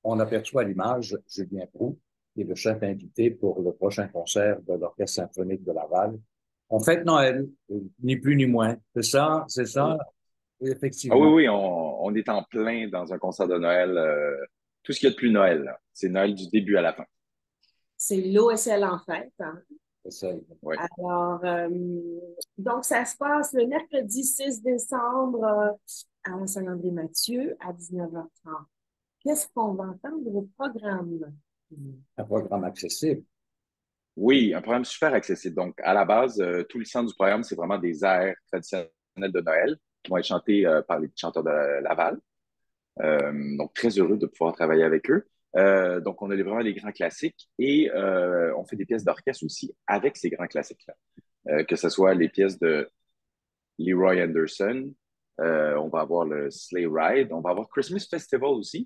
on aperçoit à l'image Julien Proulx, qui est le chef invité pour le prochain concert de l'Orchestre symphonique de Laval. On fête Noël, ni plus ni moins. C'est ça, Ah oui, effectivement. oui, on est en plein dans un concert de Noël. Tout ce qu'il y a de plus Noël, là. C'est Noël du début à la fin. C'est l'OSL en fête, hein. C'est ça. Oui. Alors, donc, ça se passe le mercredi 6 décembre à Saint-André-Mathieu à 19h30. Qu'est-ce qu'on va entendre au programme? Un programme accessible. Oui, un programme super accessible. Donc, à la base, tout le centre du programme, c'est vraiment des airs traditionnels de Noël qui vont être chantés par les chanteurs de Laval. Donc, très heureux de pouvoir travailler avec eux. Donc, on a vraiment les grands classiques et on fait des pièces d'orchestre aussi avec ces grands classiques-là. Que ce soit les pièces de Leroy Anderson, on va avoir le Sleigh Ride, on va avoir Christmas Festival aussi,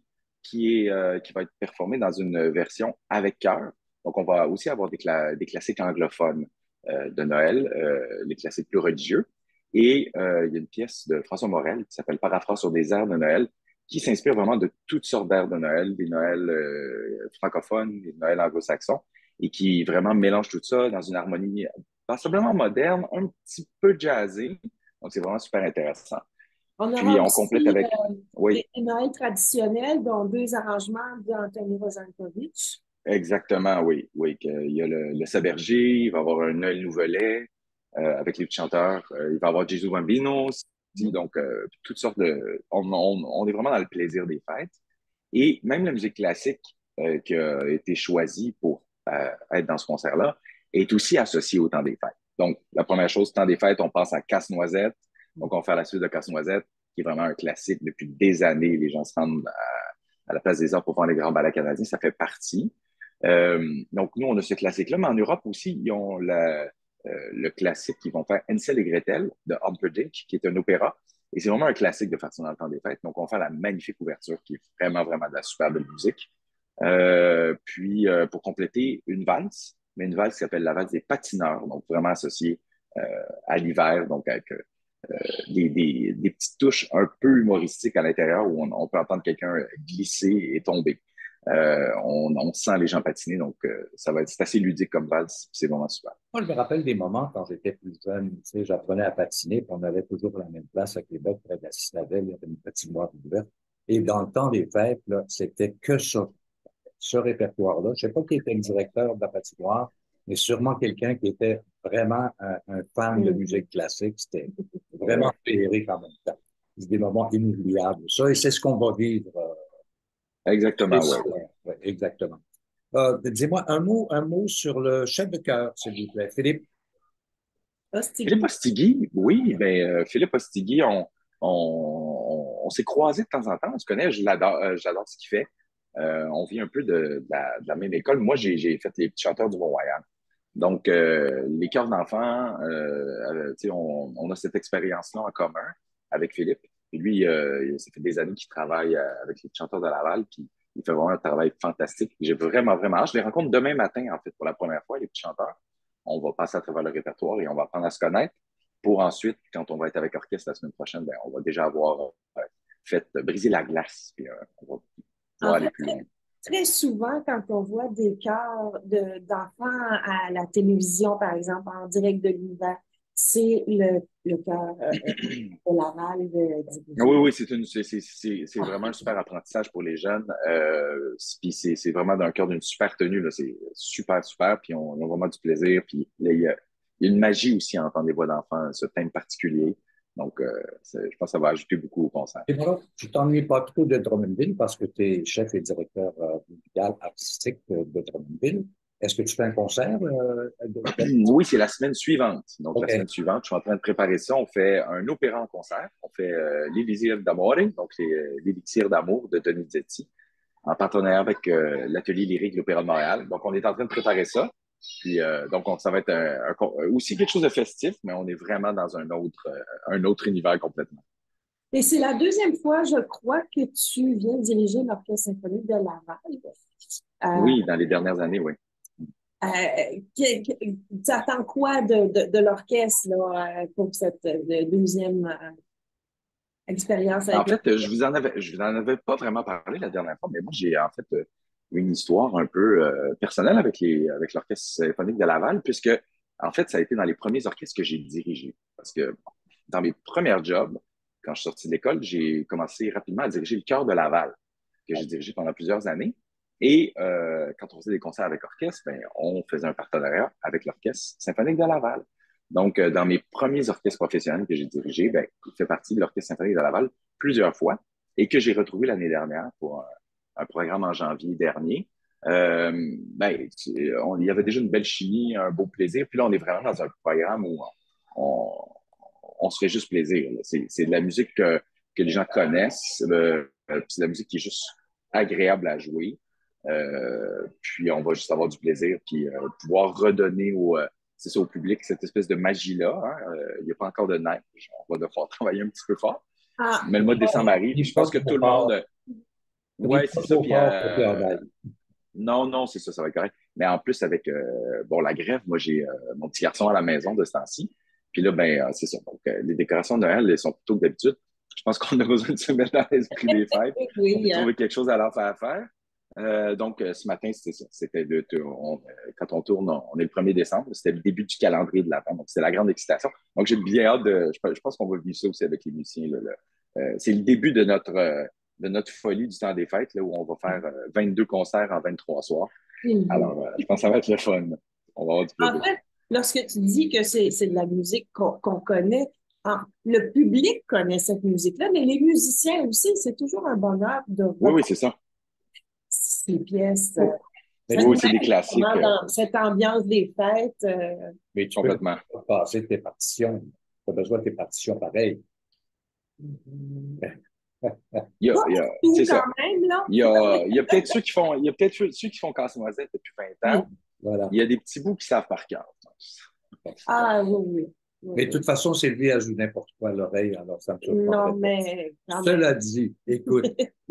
qui va être performé dans une version avec chœur. Donc, on va aussi avoir des classiques anglophones de Noël, les classiques plus religieux. Et il y a une pièce de François Morel qui s'appelle Paraphrase sur des airs de Noël, qui s'inspire vraiment de toutes sortes d'airs de Noël, des Noëls francophones, des Noëls anglo-saxons, et qui vraiment mélange tout ça dans une harmonie passablement moderne, un petit peu jazzée. Donc, c'est vraiment super intéressant. On Puis, aura on complète aussi avec, oui, des Noëls traditionnels, dont deux arrangements d'Anthony Rosankovitch. exactement, oui. Oui, il y a le Sabergé, il va y avoir un Noël Nouvelet avec les petits chanteurs. Il va y avoir Gesù Bambino aussi. Donc, toutes sortes de. On est vraiment dans le plaisir des fêtes. Et même la musique classique qui a été choisie pour être dans ce concert-là est aussi associée au temps des fêtes. Donc, la première chose, temps des fêtes, on pense à Casse-Noisette. Donc, on fait la suite de Casse-Noisette, qui est vraiment un classique depuis des années. Les gens se rendent à la place des arts pour voir les grands ballets canadiens. Ça fait partie. Donc, nous, on a ce classique-là, mais en Europe aussi, ils ont le classique qu'ils vont faire Hansel et Gretel de Humperdinck, qui est un opéra. Et c'est vraiment un classique de faire ça dans le temps des fêtes. Donc, on fait la magnifique ouverture qui est vraiment, vraiment de la super belle musique. Puis, pour compléter, une valse, mais une valse qui s'appelle la valse des patineurs, donc vraiment associée euh, à l'hiver, donc avec des petites touches un peu humoristiques à l'intérieur où on peut entendre quelqu'un glisser et tomber. On sent les gens patiner, donc c'est assez ludique comme valse, c'est vraiment super. Moi, je me rappelle des moments quand j'étais plus jeune, tu sais, j'apprenais à patiner, puis on avait toujours la même place à Québec, près de la Citadelle, il y avait une patinoire ouverte. Et dans le temps des fêtes, là, c'était que ça, ce répertoire-là. Je sais pas qui était le directeur de la patinoire, mais sûrement quelqu'un qui était vraiment un fan de musique classique. C'était vraiment Ouais, féerique en même temps. C'est des moments inoubliables. Ça, et c'est ce qu'on va vivre. C'est exactement, ça, ouais. ouais, exactement. Dis-moi un mot sur le chef de chœur, s'il vous plaît. Philippe Philippe Ostigui. Ostigui, oui, mais Philippe Ostigui, on s'est croisés de temps en temps, on se connaît, j'adore ce qu'il fait. On vient un peu de la même école. Moi, j'ai fait les petits chanteurs du Mont-Royal. Donc, les chœurs d'enfants, tu sais, on a cette expérience-là en commun avec Philippe. Et lui, ça fait des années qu'il travaille avec les petits chanteurs de Laval, puis il fait vraiment un travail fantastique. J'ai vraiment, vraiment hâte. Je les rencontre demain matin, en fait, pour la première fois, les petits chanteurs. On va passer à travers le répertoire et on va apprendre à se connaître pour ensuite, quand on va être avec orchestre la semaine prochaine, ben, on va déjà avoir fait briser la glace, puis on va En pouvoir aller fait, plus loin. très souvent, quand on voit des chœurs d'enfants à la télévision, par exemple, en direct de l'hiver, c'est le chœur de Laval Oui, dirigé. oui, c'est vraiment un super apprentissage pour les jeunes. Puis c'est vraiment d'un cœur d'une super tenue, là. C'est super, super. Puis on a vraiment du plaisir. Puis là, il y a une magie aussi à entendre les voix d'enfants, ce thème particulier. Donc, je pense que ça va ajouter beaucoup au concert. Et voilà, tu t'ennuies pas trop de Drummondville parce que tu es chef et directeur musical artistique de Drummondville. Est-ce que tu fais un concert Oui, c'est la semaine suivante. Donc, la OK. semaine suivante, je suis en train de préparer ça. On fait un opéra en concert. On fait l'Élysire d'Amore, donc l'Élixir d'amour de Donizetti, en partenariat avec l'Atelier lyrique de l'Opéra de Montréal. Donc, on est en train de préparer ça. Puis, donc, ça va être aussi quelque chose de festif, mais on est vraiment dans un autre univers complètement. Et c'est la deuxième fois, je crois, que tu viens diriger l'Orchestre symphonique de Laval. Euh, Oui, dans les dernières années, oui. tu attends quoi de l'orchestre là, pour cette deuxième? expérience En avec le... fait, je vous en avais pas vraiment parlé la dernière fois, mais moi, j'ai en fait une histoire un peu personnelle avec l'Orchestre symphonique de Laval, puisque, en fait, ça a été dans les premiers orchestres que j'ai dirigés. Parce que dans mes premiers jobs, quand je suis sorti de l'école, j'ai commencé rapidement à diriger le chœur de Laval, que j'ai dirigé pendant plusieurs années. Et quand on faisait des concerts avec orchestre, ben, on faisait un partenariat avec l'Orchestre symphonique de Laval. Donc, dans mes premiers orchestres professionnels que j'ai dirigés, ben, il fait partie de l'Orchestre symphonique de Laval plusieurs fois et que j'ai retrouvé l'année dernière pour un programme en janvier dernier. Ben, il y avait déjà une belle chimie, un beau plaisir. Puis là, on est vraiment dans un programme où on, on se fait juste plaisir. C'est de la musique que les gens connaissent. C'est de la musique qui est juste agréable à jouer. Puis on va juste avoir du plaisir, puis pouvoir redonner c'est ça, au public cette espèce de magie-là. Hein. Il n'y a pas encore de neige. On va devoir travailler un petit peu fort. Ah, Mais le mois de décembre arrive, Ni puis je pas pense que trop tout le fort, monde. ni Ouais, pas c'est ça. trop Puis fort pour qu'il en aille. non, non, c'est ça, ça va être correct. Mais en plus, avec bon, la grève, moi, j'ai mon petit garçon à la maison de ce temps-ci. Puis là, ben, c'est ça. Donc, les décorations de Noël, elles sont plutôt que d'habitude. Je pense qu'on a besoin de se mettre dans l'esprit des fêtes. On peut oui, hein. trouver quelque chose à leur faire faire. Donc, ce matin, c'était ça. Quand on tourne, on est le 1er décembre. C'était le début du calendrier de l'Avent. Donc, c'est la grande excitation. Donc, j'ai bien hâte de. Je pense qu'on va vivre ça aussi avec les musiciens. Là. C'est le début de notre folie du temps des fêtes, là, où on va faire 22 concerts en 23 soirs. Mhm. Alors, je pense que ça va être le fun. On va avoir du En plaisir. fait, lorsque tu dis que c'est de la musique qu'on connaît, le public connaît cette musique-là, mais les musiciens aussi, c'est toujours un bonheur de Oui, reprendre oui, c'est ça. ces pièces. Oui. Mais Oui, Ça tu nous oui, ne c'est des met classiques vraiment dans cette ambiance des fêtes. mais tu peux complètement. pas passer tes partitions. Tu as besoin de tes partitions pareilles. Pas C'est tout quand ça. même, là. Il y a peut-être il y a peut-être ceux qui font Casse-Noisette depuis 20 ans. Oui. Voilà. Il y a des petits bouts qui savent par cœur. Ah oui, oui. Oui, Mais de oui. toute façon, Sylvie a joué n'importe quoi à l'oreille, alors ça me Non, surprendrait pas. mais quand même. Cela dit, écoute,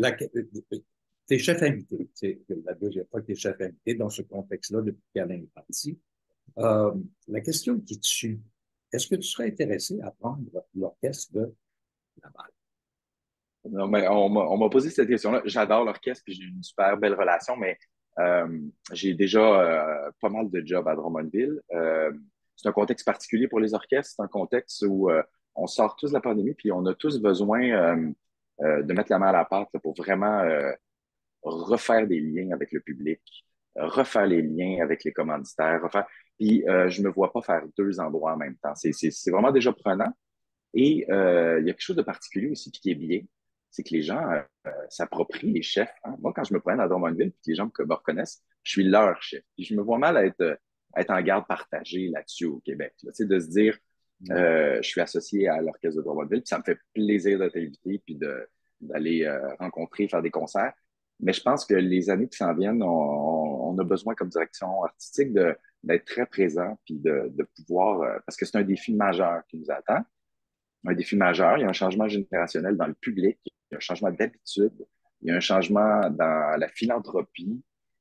t'es chef invité. C'est la deuxième fois que t'es chef invité dans ce contexte-là depuis qu'Alain est parti. La question qui tue, est-ce que tu serais intéressé à prendre l'orchestre de Laval? Non, mais on m'a posé cette question-là. J'adore l'orchestre, puis j'ai une super belle relation, mais j'ai déjà pas mal de jobs à Drummondville. C'est un contexte particulier pour les orchestres. C'est un contexte où on sort tous de la pandémie, puis on a tous besoin de mettre la main à la pâte là, pour vraiment refaire des liens avec le public, refaire les liens avec les commanditaires, refaire. Puis je me vois pas faire deux endroits en même temps. C'est vraiment déjà prenant. Et il y a quelque chose de particulier aussi, puis qui est bien, c'est que les gens s'approprient les chefs. Hein. Moi, quand je me promène à Drummondville, puis que les gens me reconnaissent, je suis leur chef. Puis je me vois mal être en garde partagée là-dessus au Québec. Là. Tu sais, de se dire, je suis associé à l'Orchestre de Drummondville, puis ça me fait plaisir de t'inviter, puis d'aller rencontrer, faire des concerts. Mais je pense que les années qui s'en viennent, on a besoin comme direction artistique d'être très présent, puis de pouvoir, parce que c'est un défi majeur qui nous attend, un défi majeur. Il y a un changement générationnel dans le public, il y a un changement d'habitude, il y a un changement dans la philanthropie.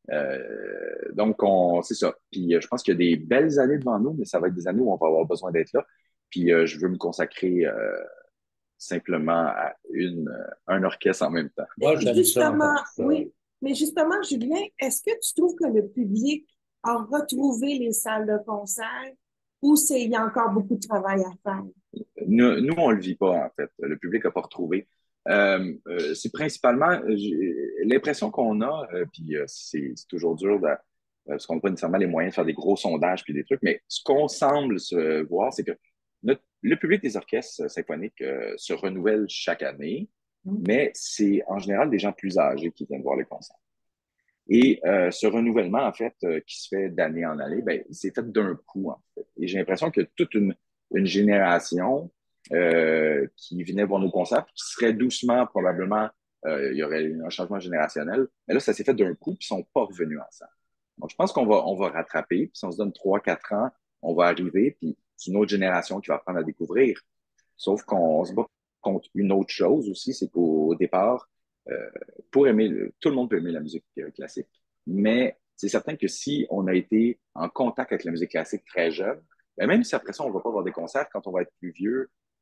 Donc, c'est ça. Puis, je pense qu'il y a des belles années devant nous, mais ça va être des années où on va avoir besoin d'être là. Puis, je veux me consacrer simplement à un orchestre en même temps. Moi, j'aime ça Justement, entendre ça. oui. Mais justement, Julien, est-ce que tu trouves que le public a retrouvé les salles de concert ou il y a encore beaucoup de travail à faire? Nous, on le vit pas, en fait. Le public n'a pas retrouvé. C'est principalement l'impression qu'on a, puis c'est toujours dur parce qu'on n'a pas nécessairement les moyens de faire des gros sondages puis des trucs, mais ce qu'on semble se voir, c'est que le public des orchestres symphoniques se renouvelle chaque année, mais c'est en général des gens plus âgés qui viennent voir les concerts. Et ce renouvellement, en fait, qui se fait d'année en année, ben, c'est fait d'un coup, en fait. Et j'ai l'impression que toute une génération qui venait voir nos concerts, qui serait doucement, probablement, il y aurait eu un changement générationnel. Mais là, ça s'est fait d'un coup, puis ils sont pas revenus ensemble. Donc, je pense qu'on va rattraper, puis si on se donne 3, 4 ans, on va arriver, puis c'est une autre génération qui va apprendre à découvrir. Sauf qu'on se bat contre une autre chose aussi, c'est qu'au départ, euh, tout le monde peut aimer la musique classique. Mais c'est certain que si on a été en contact avec la musique classique très jeune, ben même si après ça, on ne va pas voir des concerts, quand on va être plus vieux,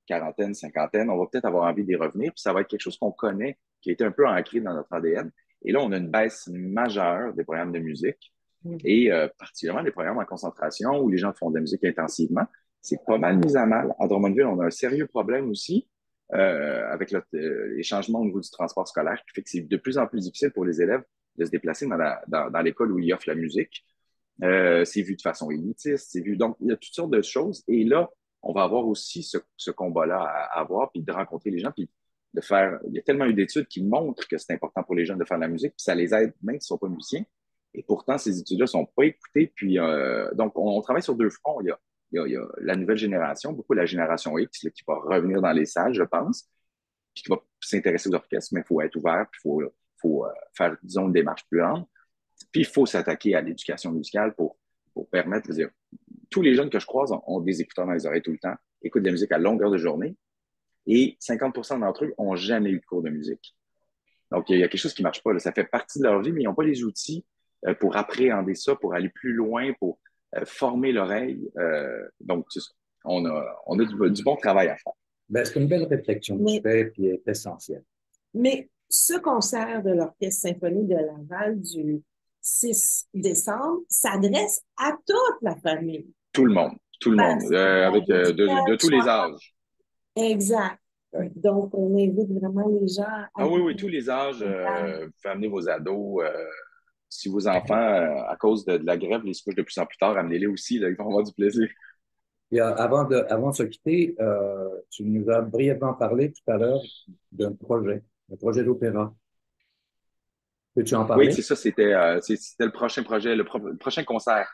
quarantaine, cinquantaine, on va peut-être avoir envie d'y revenir, puis ça va être quelque chose qu'on connaît, qui a été un peu ancré dans notre ADN. Et là, on a une baisse majeure des programmes de musique et particulièrement des programmes en concentration où les gens font de la musique intensivement. C'est pas mal mis à mal. À Drummondville, on a un sérieux problème aussi avec les changements au niveau du transport scolaire qui fait que c'est de plus en plus difficile pour les élèves de se déplacer dans l'école où ils offrent la musique. C'est vu de façon élitiste, c'est vu. Donc, il y a toutes sortes de choses. Et là, on va avoir aussi ce combat-là à avoir, puis de rencontrer les gens, puis de faire. Il y a tellement eu d'études qui montrent que c'est important pour les jeunes de faire de la musique, puis ça les aide, même s'ils ne sont pas musiciens. Et pourtant, ces études-là ne sont pas écoutées. Puis, donc, on travaille sur deux fronts. Il y a la nouvelle génération, beaucoup la génération X, là, qui va revenir dans les salles, je pense, puis qui va s'intéresser aux orchestres, mais il faut être ouvert, puis il faut faire, disons, une démarche plus grande. Puis, il faut s'attaquer à l'éducation musicale pour permettre de dire, tous les jeunes que je croise ont des écouteurs dans les oreilles tout le temps, écoutent de la musique à longueur de journée, et 50% d'entre eux n'ont jamais eu de cours de musique. Donc, il y a quelque chose qui ne marche pas. Là. Ça fait partie de leur vie, mais ils n'ont pas les outils pour appréhender ça, pour aller plus loin, pour former l'oreille. Donc, on a du bon travail à faire. Ben, c'est une belle réflexion que tu fais, puis elle est essentielle. Mais ce concert de l'Orchestre symphonique de Laval du 6 décembre s'adresse à toute la famille. Tout le monde, avec de tous les âges. Exact. Ouais. Donc, on invite vraiment les gens à... Ah oui, oui, tous les âges. Vous pouvez amener vos ados. Si vos enfants, à cause de la grève, les se couchent de plus en plus tard, amenez-les aussi, là, ils vont avoir du plaisir. Et, avant de se quitter, tu nous as brièvement parlé tout à l'heure d'un projet d'opéra. Peux-tu en Oui, parler? c'est ça, c'était le prochain projet, le prochain concert,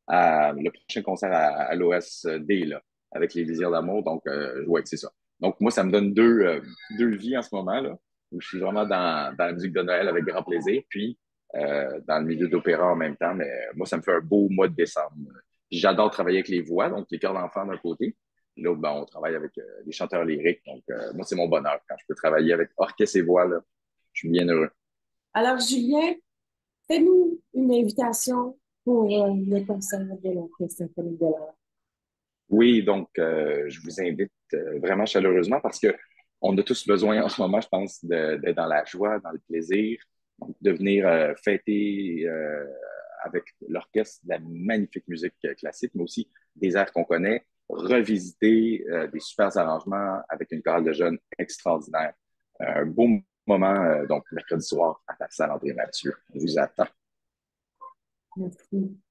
à l'OSD, là, avec les désirs d'amour. Donc, ouais, c'est ça. Donc, moi, ça me donne deux vies en ce moment, là, où je suis vraiment dans la musique de Noël avec grand plaisir, puis dans le milieu d'opéra en même temps. Mais moi, ça me fait un beau mois de décembre. Puis j'adore travailler avec les voix, donc les chœurs d'enfants d'un côté. Là, ben, on travaille avec les chanteurs lyriques. Donc, moi, c'est mon bonheur quand je peux travailler avec orchestre et voix, là. Je suis bien heureux. Alors, Julien, fais-nous une invitation pour le concert de l'Orchestre symphonique de Laval. Oui, donc je vous invite vraiment chaleureusement parce que on a tous besoin en ce moment, je pense, d'être dans la joie, dans le plaisir, donc de venir fêter avec l'orchestre de la magnifique musique classique, mais aussi des airs qu'on connaît, revisiter des super arrangements avec une chorale de jeunes extraordinaire. Un beau moment, donc mercredi soir à la salle André Mathieu. On vous attend. Merci.